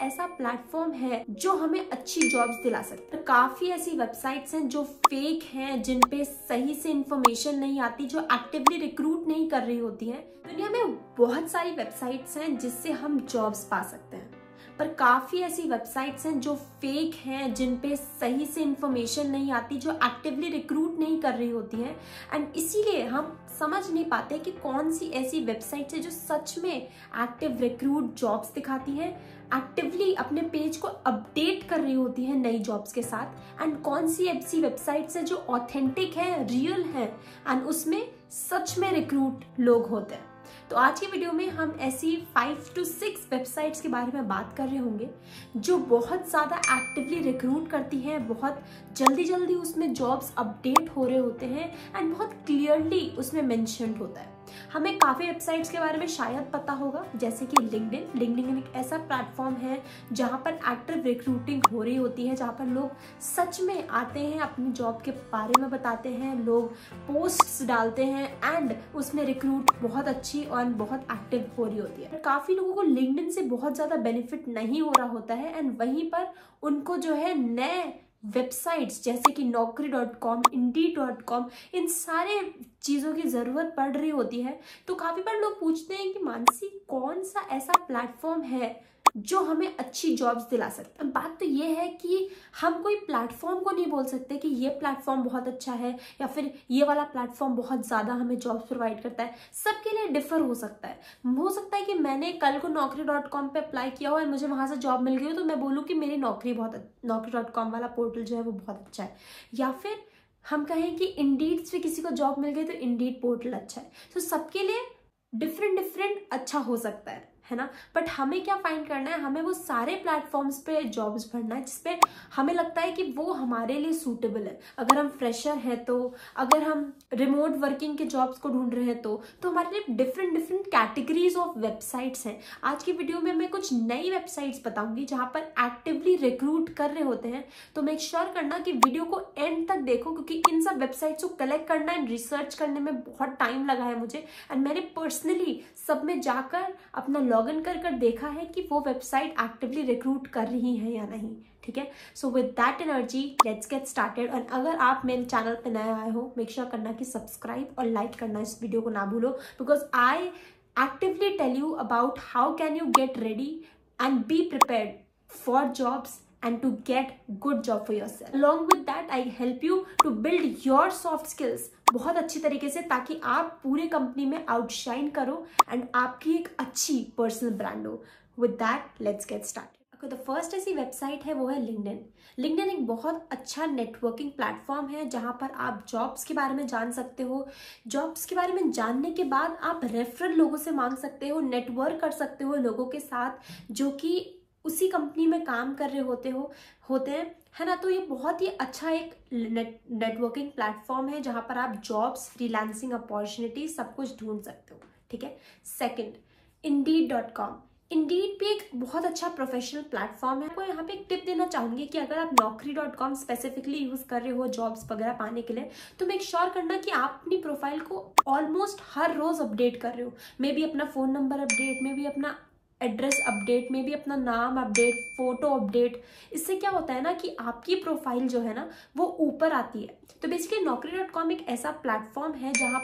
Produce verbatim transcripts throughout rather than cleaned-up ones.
ऐसा प्लेटफॉर्म है जो हमें अच्छी जॉब्स दिला सकता है। काफी ऐसी वेबसाइट्स हैं जो फेक हैं, जिन पे सही से इंफॉर्मेशन नहीं आती, जो एक्टिवली रिक्रूट नहीं कर रही होती हैं। दुनिया में बहुत सारी वेबसाइट्स हैं जिससे हम जॉब्स पा सकते हैं, पर काफी ऐसी वेबसाइट्स हैं जो फेक हैं, जिन पे सही से इंफॉर्मेशन नहीं आती, जो एक्टिवली रिक्रूट नहीं कर रही होती हैं। एंड इसीलिए हम समझ नहीं पाते कि कौन सी ऐसी वेबसाइट्स है जो सच में एक्टिव रिक्रूट जॉब्स दिखाती हैं, एक्टिवली अपने पेज को अपडेट कर रही होती है नई जॉब्स के साथ, एंड कौन सी ऐसी वेबसाइट्स है जो ऑथेंटिक है, रियल है, एंड उसमें सच में रिक्रूट लोग होते हैं। तो आज की वीडियो में हम ऐसी फाइव टू सिक्स वेबसाइट्स के बारे में बात कर रहे होंगे जो बहुत ज़्यादा एक्टिवली रिक्रूट करती हैं, बहुत जल्दी जल्दी उसमें जॉब्स अपडेट हो रहे होते हैं, एंड बहुत क्लियरली उसमें मेंशन्ड होता है। हमें काफ़ी वेबसाइट्स के बारे में शायद पता होगा, जैसे कि लिंक्डइन। लिंक्डइन एक ऐसा प्लेटफॉर्म है जहाँ पर एक्टिव रिक्रूटिंग हो रही होती है, जहाँ पर लोग सच में आते हैं, अपनी जॉब के बारे में बताते हैं, लोग पोस्ट्स डालते हैं, एंड उसमें रिक्रूट बहुत अच्छी और बहुत एक्टिव हो रही होती है। काफ़ी लोगों को लिंक्डइन से बहुत ज़्यादा बेनिफिट नहीं हो रहा होता है, एंड वहीं पर उनको जो है नए वेबसाइट्स जैसे कि Naukri dot com, Indeed dot com, इन सारे चीज़ों की ज़रूरत पड़ रही होती है। तो काफ़ी बार लोग पूछते हैं कि मानसी, कौन सा ऐसा प्लेटफॉर्म है जो हमें अच्छी जॉब्स दिला सकता है। बात तो ये है कि हम कोई प्लेटफॉर्म को नहीं बोल सकते कि ये प्लेटफॉर्म बहुत अच्छा है या फिर ये वाला प्लेटफॉर्म बहुत ज़्यादा हमें जॉब्स प्रोवाइड करता है। सबके लिए डिफर हो सकता है। हो सकता है कि मैंने कल को नौकरी डॉट कॉम पर अप्लाई किया हो और मुझे वहाँ से जॉब मिल गई हो, तो मैं बोलूँ कि मेरी नौकरी बहुत नौकरी डॉट कॉम वाला पोर्टल जो है वो बहुत अच्छा है। या फिर हम कहें कि इंडीड से किसी को जॉब मिल गई तो इंडीड पोर्टल अच्छा है। तो सबके लिए डिफरेंट डिफरेंट अच्छा हो सकता है है ना। बट हमें क्या फाइंड करना है, हमें वो सारे प्लेटफॉर्म्स पे जॉब्स भरना है जिसपे हमें लगता है कि वो हमारे लिए सूटेबल है। अगर हम फ्रेशर हैं तो, अगर हम रिमोट वर्किंग के जॉब्स को ढूंढ रहे हैं तो तो हमारे लिए different different categories of websites हैं। आज की वीडियो में मैं कुछ नई वेबसाइट्स बताऊंगी जहाँ पर एक्टिवली रिक्रूट कर रहे होते हैं। तो मेक श्योर करना कि वीडियो को एंड तक देखो, क्योंकि इन सब वेबसाइट्स को कलेक्ट करना एंड रिसर्च करने में बहुत टाइम लगा है मुझे, एंड मैंने पर्सनली सब में जाकर अपना लॉगिन कर कर देखा है कि वो वेबसाइट एक्टिवली रिक्रूट कर रही है या नहीं। ठीक है, so with that energy let's get started. और अगर आप मेरे चैनल पे नए आए हो, मेक श्योर करना कि सब्सक्राइब और लाइक करना इस वीडियो को ना भूलो, because I actively tell you about how can you get ready and be prepared for jobs and to get good job for yourself. Along with that, I help you to build your soft skills बहुत अच्छी तरीके से, ताकि आप पूरे company में outshine करो and आपकी एक अच्छी पर्सनल ब्रांड हो। With that, let's get started. The first ऐसी वेबसाइट है वो है लिंक्डइन। लिंक्डइन एक बहुत अच्छा नेटवर्किंग प्लेटफॉर्म है जहाँ पर आप जॉब्स के बारे में जान सकते हो। जॉब्स के बारे में जानने के बाद आप रेफरल लोगों से मांग सकते हो, नेटवर्क कर सकते हो लोगों के साथ जो कि उसी कंपनी में काम कर रहे होते हो होते हैं है ना। तो ये बहुत ही अच्छा एक नेट नेटवर्किंग प्लेटफॉर्म है जहाँ पर आप जॉब्स, फ्रीलांसिंग अपॉर्चुनिटी सब कुछ ढूंढ सकते हो। ठीक है। Second, Indeed dot com. Indeed भी एक बहुत अच्छा प्रोफेशनल प्लेटफॉर्म है। आपको यहाँ पे एक टिप देना चाहूंगी कि अगर आप नौकरी डॉट कॉम स्पेसिफिकली यूज कर रहे हो जॉब्स वगैरह पाने के लिए, तो मेक श्योर करना कि आप अपनी प्रोफाइल को ऑलमोस्ट हर रोज अपडेट कर रहे हो। मे बी अपना phone number update, maybe अपना एड्रेस अपडेट, में भी अपना नाम अपडेट, फोटो अपडेट। इससे क्या होता है ना कि आपकी प्रोफाइल जो है ना वो ऊपर आती है। तो बेसिकली नौकरी डॉट कॉम एक ऐसा प्लेटफॉर्म है जहाँ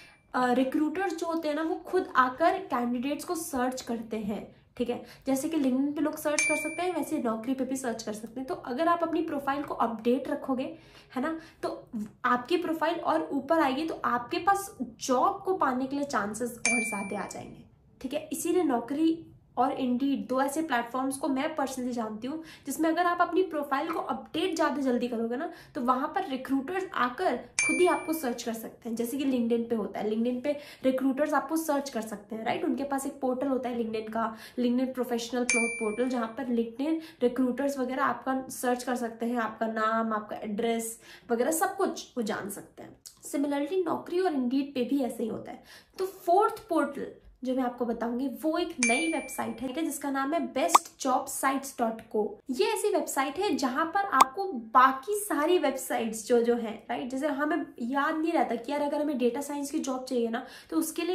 पर रिक्रूटर्स जो होते हैं ना वो खुद आकर कैंडिडेट्स को सर्च करते हैं। ठीक है, जैसे कि लिंक्डइन पे लोग सर्च कर सकते हैं, वैसे नौकरी पे भी सर्च कर सकते हैं। तो अगर आप अपनी प्रोफाइल को अपडेट रखोगे है ना, तो आपकी प्रोफाइल और ऊपर आएगी, तो आपके पास जॉब को पाने के लिए चांसेस और ज़्यादा आ जाएंगे। ठीक है, इसीलिए नौकरी और इंडीड दो ऐसे प्लेटफॉर्म्स को मैं पर्सनली जानती हूँ जिसमें अगर आप अपनी प्रोफाइल को अपडेट ज़्यादा जल्दी करोगे ना, तो वहाँ पर रिक्रूटर्स आकर खुद ही आपको सर्च कर सकते हैं। जैसे कि लिंक्डइन पे होता है, लिंक्डइन पे रिक्रूटर्स आपको सर्च कर सकते हैं, राइट। उनके पास एक पोर्टल होता है लिंक्डइन का, लिंक्डइन प्रोफेशनल पोर्टल, जहाँ पर लिंक्डइन रिक्रूटर्स वगैरह आपका सर्च कर सकते हैं, आपका नाम, आपका एड्रेस वगैरह सब कुछ वो जान सकते हैं। सिमिलरली नौकरी और इंडीड पे भी ऐसे ही होता है। तो फोर्थ पोर्टल जो मैं आपको बताऊंगी वो एक नई वेबसाइट है जिसका नाम है बेस्ट जॉब साइट्स डॉट को। ये ऐसी वेबसाइट है जहां पर आपको बाकी सारी वेबसाइट्स जो जो है, राइट, जैसे हमें याद नहीं रहता कि यार अगर हमें डेटा साइंस की जॉब चाहिए ना, तो उसके लिए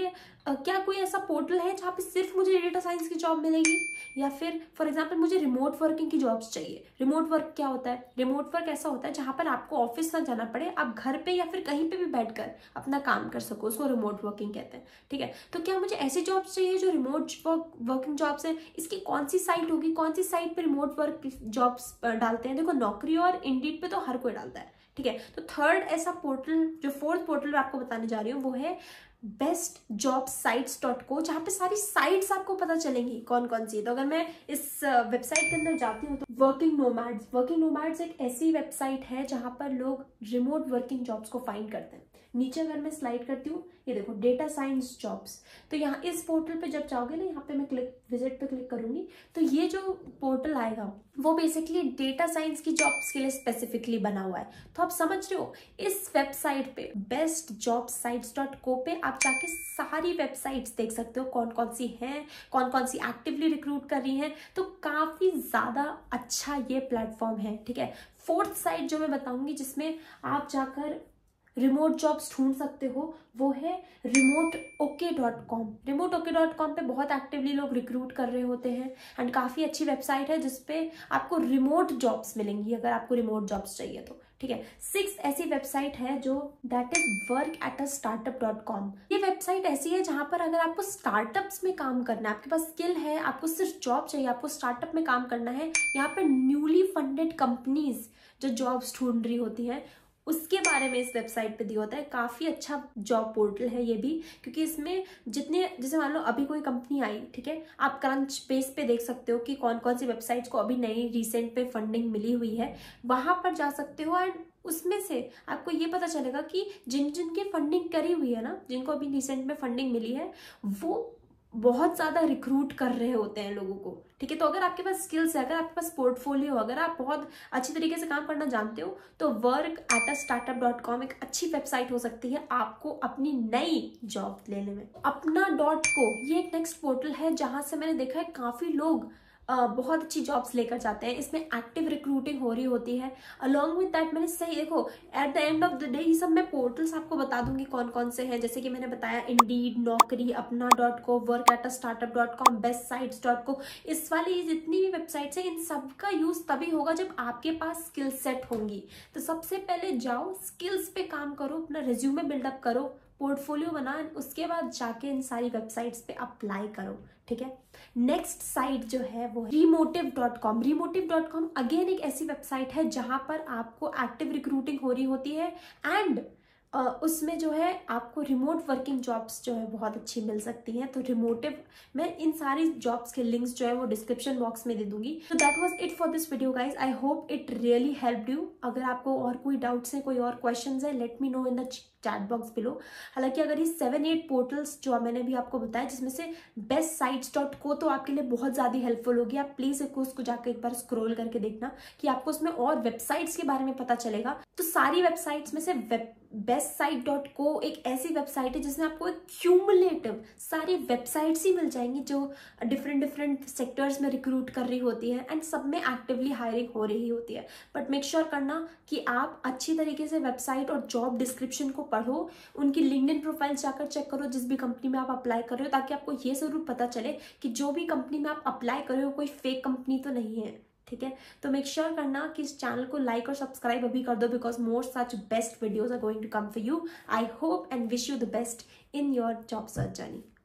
क्या कोई ऐसा पोर्टल है जहाँ पे सिर्फ मुझे डेटा साइंस की जॉब मिलेगी, या फिर फॉर एग्जांपल मुझे रिमोट वर्किंग की जॉब्स चाहिए। रिमोट वर्क क्या होता है? रिमोट वर्क ऐसा होता है जहाँ पर आपको ऑफिस ना जाना पड़े, आप घर पे या फिर कहीं पे भी बैठकर अपना काम कर सको, उसको रिमोट वर्किंग कहते हैं। ठीक है, तो क्या मुझे ऐसी जॉब्स चाहिए जो रिमोट वर्क वर्किंग जॉब्स हैं? इसकी कौन सी साइट होगी, कौन सी साइट पे रिमोट वर्क जॉब्स डालते हैं? देखो, नौकरी और इंडीड पे तो हर कोई डालता है। ठीक है, तो थर्ड ऐसा पोर्टल, जो फोर्थ पोर्टल मैं आपको बताने जा रही हूँ, वो है बेस्ट जॉब साइट्स डॉट को, जहाँ पे सारी साइट्स आपको पता चलेंगी कौन कौन सी है। तो अगर मैं इस वेबसाइट के अंदर जाती हूँ तो वर्किंग नोमैड्स वर्किंग नोमैड्स एक ऐसी वेबसाइट है जहाँ पर लोग रिमोट वर्किंग जॉब्स को फाइंड करते हैं। नीचे अगर मैं स्लाइड करती हूँ, ये देखो डेटा साइंस जॉब्स। तो यहाँ इस पोर्टल पे जब जाओगे ना, यहाँ पे मैं क्लिक विजिट पे क्लिक करूंगी, तो ये जो पोर्टल आएगा वो बेसिकली डेटा साइंस की जॉब्स के लिए स्पेसिफिकली बना हुआ है। तो आप समझ रहे हो, इस वेबसाइट पे बेस्ट जॉब साइट्स डॉट को पे आप जाके सारी वेबसाइट्स देख सकते हो कौन कौन सी हैं, कौन कौन सी एक्टिवली रिक्रूट कर रही हैं। तो काफी ज्यादा अच्छा ये प्लेटफॉर्म है। ठीक है, फोर्थ साइट जो मैं बताऊंगी जिसमें आप जाकर रिमोट जॉब्स ढूंढ सकते हो, वो है remote OK dot com. Remote OK dot com पे बहुत एक्टिवली लोग रिक्रूट कर रहे होते हैं एंड काफ़ी अच्छी वेबसाइट है जिसपे आपको रिमोट जॉब्स मिलेंगी अगर आपको रिमोट जॉब्स चाहिए तो। ठीक है, सिक्स ऐसी वेबसाइट है जो that is work at a startup dot com. ये वेबसाइट ऐसी है जहां पर अगर आपको स्टार्टअप्स में काम करना है, आपके पास स्किल है, आपको सिर्फ जॉब चाहिए, आपको स्टार्टअप में काम करना है, यहाँ पर न्यूली फंडेड कंपनीज जो जॉब्स ढूंढ रही होती हैं उसके बारे में इस वेबसाइट पे दिया होता है। काफ़ी अच्छा जॉब पोर्टल है ये भी, क्योंकि इसमें जितने, जैसे मान लो अभी कोई कंपनी आई, ठीक है, आप क्रंच बेस पे देख सकते हो कि कौन कौन सी वेबसाइट्स को अभी नई रिसेंट पे फंडिंग मिली हुई है, वहां पर जा सकते हो एंड उसमें से आपको ये पता चलेगा कि जिन जिनकी फंडिंग करी हुई है ना, जिनको अभी रिसेंट में फंडिंग मिली है, वो बहुत ज़्यादा रिक्रूट कर रहे होते हैं लोगों को। ठीक है, तो अगर आपके पास स्किल्स है, अगर आपके पास पोर्टफोलियो, अगर आप बहुत अच्छी तरीके से काम करना जानते हो, तो work at a startup dot com एक अच्छी वेबसाइट हो सकती है आपको अपनी नई जॉब लेने में। अपना डॉट को ये एक नेक्स्ट पोर्टल है जहां से मैंने देखा है काफ़ी लोग Uh, बहुत अच्छी जॉब्स लेकर जाते हैं। इसमें एक्टिव रिक्रूटिंग हो रही होती है। अलॉन्ग विद दैट मैंने सही देखो, at the end of the day ये सब मैं पोर्टल्स आपको बता दूंगी कौन कौन से हैं, जैसे कि मैंने बताया इंडीड, नौकरी, Apna dot co, work at a startup dot com, best sites dot co. इस वाली जितनी भी वेबसाइट्स हैं, इन सब का यूज तभी होगा जब आपके पास स्किल सेट होंगी। तो सबसे पहले जाओ, स्किल्स पे काम करो, अपना रिज्यूमे बिल्डअप करो, पोर्टफोलियो बना, उसके बाद जाके इन सारी वेबसाइट्स पे अप्लाई करो। ठीक है, नेक्स्ट साइट जो है वो Remotive dot com. Remotive dot com again एक ऐसी वेबसाइट है जहां पर आपको एक्टिव रिक्रूटिंग हो रही होती है एंड Uh, उसमें जो है आपको रिमोट वर्किंग जॉब्स जो है बहुत अच्छी मिल सकती हैं। तो रिमोटिव, मैं इन सारी जॉब्स के लिंक्स जो है वो डिस्क्रिप्शन बॉक्स में दे दूंगी। तो that was it for this video guys, I hope it really helped you. अगर आपको और कोई डाउट्स हैं, कोई और क्वेश्चंस है, let me know in the chat box below. हालांकि अगर ये सेवन एट पोर्टल्स जो मैंने भी आपको बताया, जिसमें से बेस्ट साइट्स डॉट को तो आपके लिए बहुत ज़्यादा हेल्पफुल होगी। आप प्लीज़ एक उसको जाकर एक बार स्क्रॉल करके देखना कि आपको उसमें और वेबसाइट्स के बारे में पता चलेगा। तो सारी वेबसाइट्स में से वेब बेस्ट साइट डॉट को एक ऐसी वेबसाइट है जिसमें आपको एक क्यूमुलेटिव सारी वेबसाइट्स ही मिल जाएंगी जो डिफरेंट डिफरेंट सेक्टर्स में रिक्रूट कर रही होती है एंड सब में एक्टिवली हायरिंग हो रही होती है। बट मेक श्योर करना कि आप अच्छी तरीके से वेबसाइट और जॉब डिस्क्रिप्शन को पढ़ो, उनकी लिंक्डइन प्रोफाइल जाकर चेक करो जिस भी कंपनी में आप अप्लाई कर रहे हो, ताकि आपको ये जरूर पता चले कि जो भी कंपनी में आप अप्लाई कर रहे हो कोई फेक कंपनी तो नहीं है। ठीक है, तो मेक श्योर करना कि इस चैनल को लाइक और सब्सक्राइब अभी कर दो, because more such best videos are going to come for you. I hope and wish you the best in your job search journey.